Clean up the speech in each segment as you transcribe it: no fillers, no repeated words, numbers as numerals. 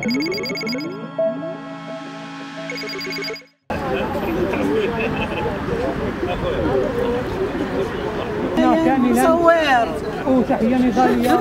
صور وتحية نضالية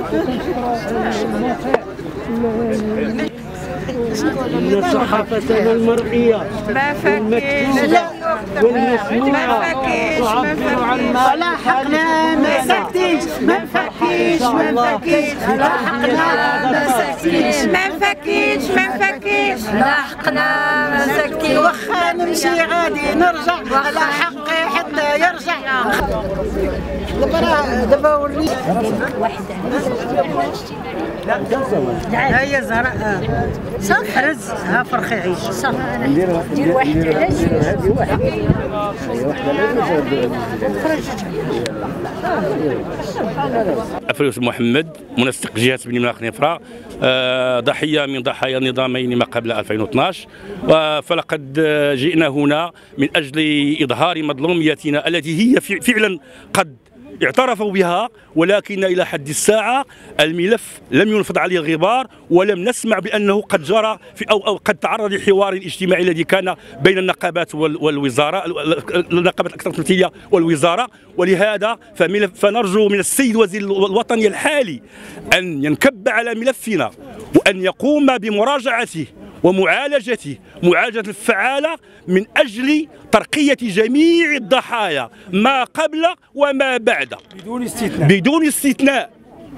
إن صحافتنا المرئية والمكتوبة والمسموعة تعبر عن ما لاحقنا ما سكتيش ما نفكيش ما نفكيش لاحقنا ما سكتيش ما نفكيش ما نفكيش لاحقنا ما سكتيش واخا نمشي غادي نرجع على حقي حتى يرجع دابا وريني هي زهراء حرز ها فرخي عيش دير واحد علاش هذه واحدة أفريوس محمد منسق جهة بني ملاخ نفرة، ضحية من ضحايا نظامين ما قبل 2012. فلقد جئنا هنا من أجل إظهار مظلوميتنا التي هي فعلا قد اعترفوا بها، ولكن إلى حد الساعة الملف لم ينفض عليه الغبار، ولم نسمع بأنه قد جرى أو قد تعرض لحوار اجتماعي الذي كان بين النقابات والوزارة، النقابات الأكثر تمثيلية والوزارة. ولهذا فنرجو من السيد وزير الوطني الحالي أن ينكب على ملفنا وأن يقوم بمراجعته ومعالجته معالجة فعالة من أجل ترقية جميع الضحايا ما قبل وما بعد بدون استثناء،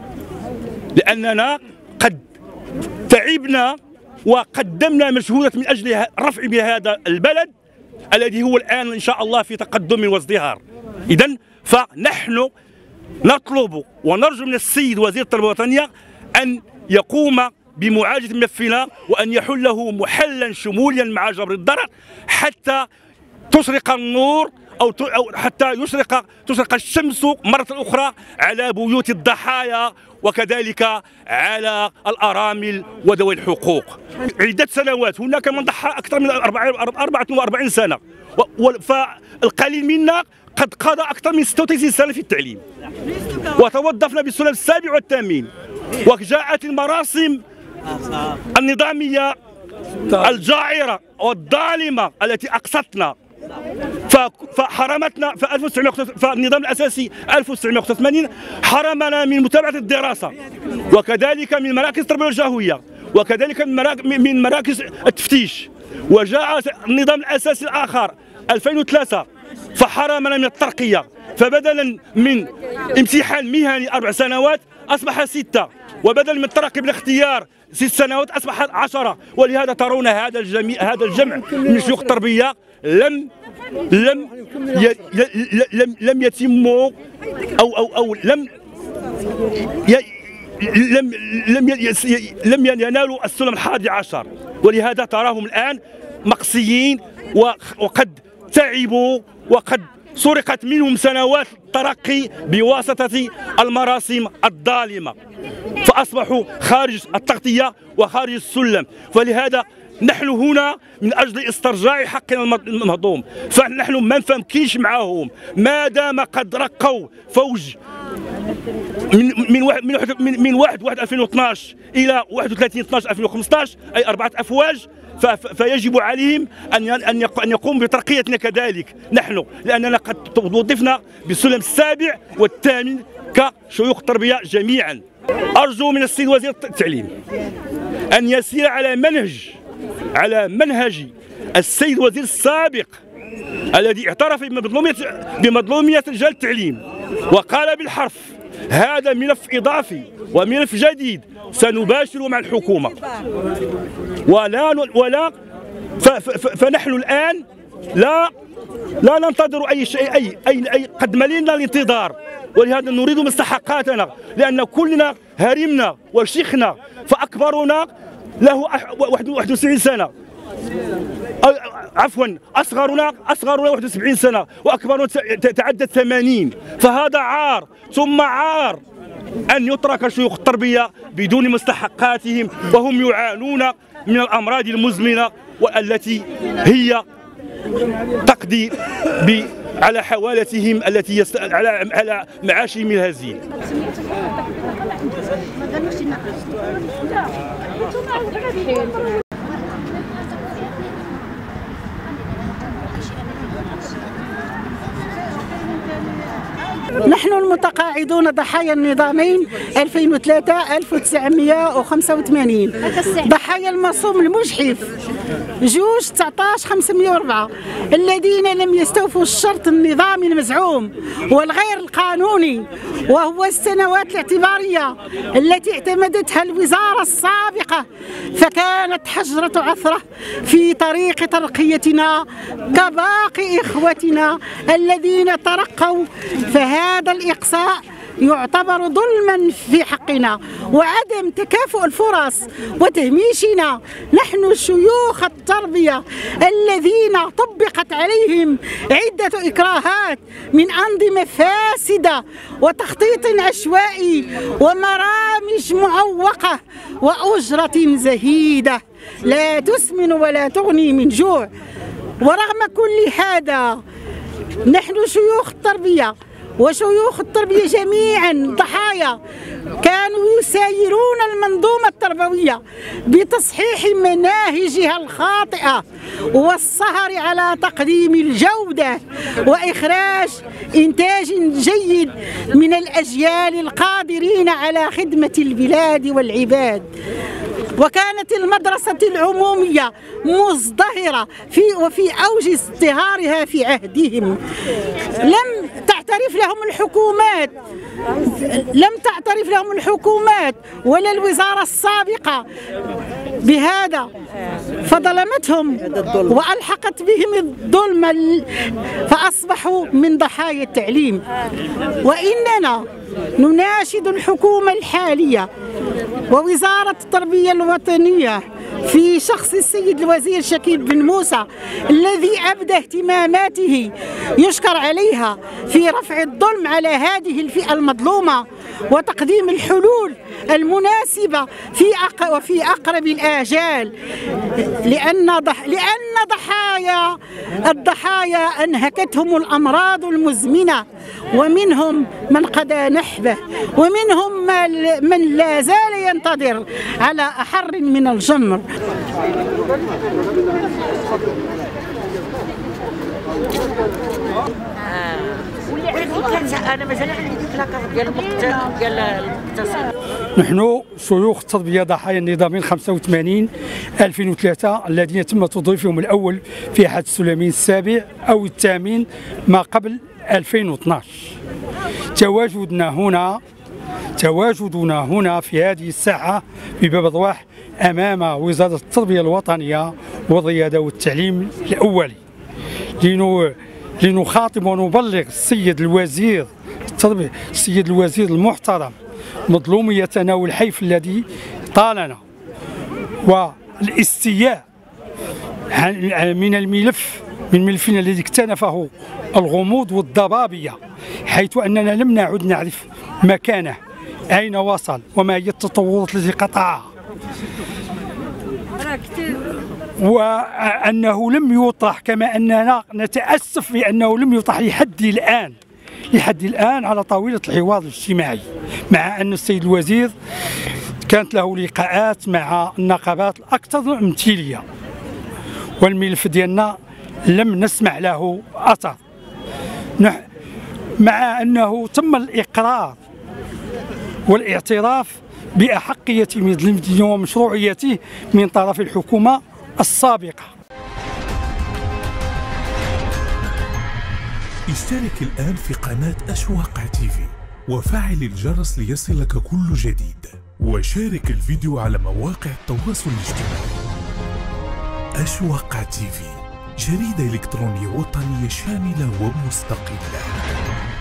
لأننا قد تعبنا وقدمنا مجهودات من أجل رفع بهذا البلد الذي هو الآن إن شاء الله في تقدم وازدهار. إذن فنحن نطلب ونرجو من السيد وزير التربية الوطنية أن يقوم بمعالجة ملفنا وأن يحله محلا شموليا مع جبر الضرر حتى تشرق النور أو حتى تشرق الشمس مرة أخرى على بيوت الضحايا وكذلك على الأرامل وذوي الحقوق. عدة سنوات هناك من ضحى أكثر من 44 سنة، فالقليل منا قد قضى أكثر من 96 سنة في التعليم، وتوظفنا بالسلم السابع والثامن، وجاءت المراسم النظامية الجائرة والظالمة التي أقصتنا فحرمتنا فالنظام الأساسي 1985 حرمنا من متابعة الدراسة، وكذلك من مراكز التربية الجهوية، وكذلك من مراكز التفتيش. وجاء النظام الأساسي الآخر 2003 فحرمنا من الترقية، فبدلا من امتحان مهني 4 سنوات أصبح 6، وبدلا من الترقي بالاختيار 6 سنوات أصبحت 10. ولهذا ترون هذا الجمع من شيوخ التربية لم يتموا أو لم ينالوا السلم 11. ولهذا تراهم الآن مقصيين وقد تعبوا وقد سرقت منهم سنوات الترقي بواسطة المراسم الظالمة، فأصبحوا خارج التغطية وخارج السلم. فلهذا نحن هنا من أجل استرجاع حقنا المهضوم، فنحن ما نفهمكيش معاهم ما دام قد رقوا فوج من 1/1/2012 إلى 31/12/2015، أي 4 أفواج، فيجب عليهم أن يقوموا بترقيتنا كذلك نحن، لأننا قد وظفنا بالسلم السابع والثامن كشيوخ التربية جميعا. أرجو من السيد وزير التعليم أن يسير على منهج السيد وزير السابق الذي اعترف بمظلومية رجال التعليم وقال بالحرف هذا ملف إضافي وملف جديد سنباشره مع الحكومة، ولا فنحن الآن لا ننتظر أي شيء، أي قد ملينا الانتظار، ولهذا نريد مستحقاتنا، لأن كلنا هرمنا وشيخنا، فأكبرنا له 91 سنة، عفوا أصغرنا 71 سنة، وأكبرنا تعدت 80. فهذا عار ثم عار أن يترك شيوخ التربية بدون مستحقاتهم وهم يعانون من الأمراض المزمنة والتي هي تقضي على حوالتهم التي على معاشهم الهزيل. نحن المتقاعدون ضحايا النظامين 2003-1985، ضحايا المصوم المجحف 2/19/504 الذين لم يستوفوا الشرط النظامي المزعوم والغير القانوني، وهو السنوات الاعتبارية التي اعتمدتها الوزارة السابقة، فكانت حجرة عثرة في طريق ترقيتنا كباقي إخوتنا الذين ترقوا. فهذا الإقصاء يعتبر ظلما في حقنا وعدم تكافؤ الفرص وتهميشنا نحن شيوخ التربية الذين طبقت عليهم عدة إكراهات من أنظمة فاسدة وتخطيط عشوائي وبرامج معوقة وأجرة زهيدة لا تسمن ولا تغني من جوع. ورغم كل هذا نحن شيوخ التربية وشيوخ التربية جميعا ضحايا كانوا يسايرون المنظومة التربوية بتصحيح مناهجها الخاطئة والسهر على تقديم الجودة وإخراج إنتاج جيد من الأجيال القادرين على خدمة البلاد والعباد. وكانت المدرسة العمومية مزدهرة وفي أوج ازدهارها في عهدهم. لم تعترف لهم الحكومات ولا الوزارة السابقة بهذا، فظلمتهم وألحقت بهم الظلم فأصبحوا من ضحايا التعليم. وإننا نناشد الحكومة الحالية ووزارة التربية الوطنية في شخص السيد الوزير شكيب بن موسى الذي أبدى اهتماماته يشكر عليها في رفع الظلم على هذه الفئة المظلومة وتقديم الحلول المناسبة في أقرب الآجال، لأن الضحايا أنهكتهم الأمراض المزمنة، ومنهم من قضى نحبه ومنهم من لا زال ينتظر على أحر من الجمر. نحن شيوخ التربية ضحايا النظامين 85-2003 الذين تم تضييفهم الأول في أحد السلمين السابع أو الثامن ما قبل 2012. تواجدنا هنا في هذه الساعة بباب ضواح أمام وزارة التربية الوطنية والرياضة والتعليم الأولي لنخاطب ونبلغ السيد الوزير التربية السيد الوزير المحترم مظلوميتنا والحيف الذي طالنا والاستياء من ملفنا الذي اكتنفه الغموض والضبابية، حيث أننا لم نعد نعرف مكانه أين وصل وما هي التطورات التي قطعها، وأنه لم يطرح كما أننا نتأسف بأنه لم يطرح لحد الآن على طاولة الحوار الاجتماعي، مع أن السيد الوزير كانت له لقاءات مع النقابات الأكثر امثيلية، والملف ديالنا لم نسمع له أثر، مع أنه تم الإقرار والاعتراف بأحقية مثل ومشروعيته من طرف الحكومة السابقة. اشترك الآن في قناة أشواق تيفي وفعل الجرس ليصلك كل جديد، وشارك الفيديو على مواقع التواصل الاجتماعي. أشواق تيفي، جريدة إلكترونية وطنية شاملة ومستقلة.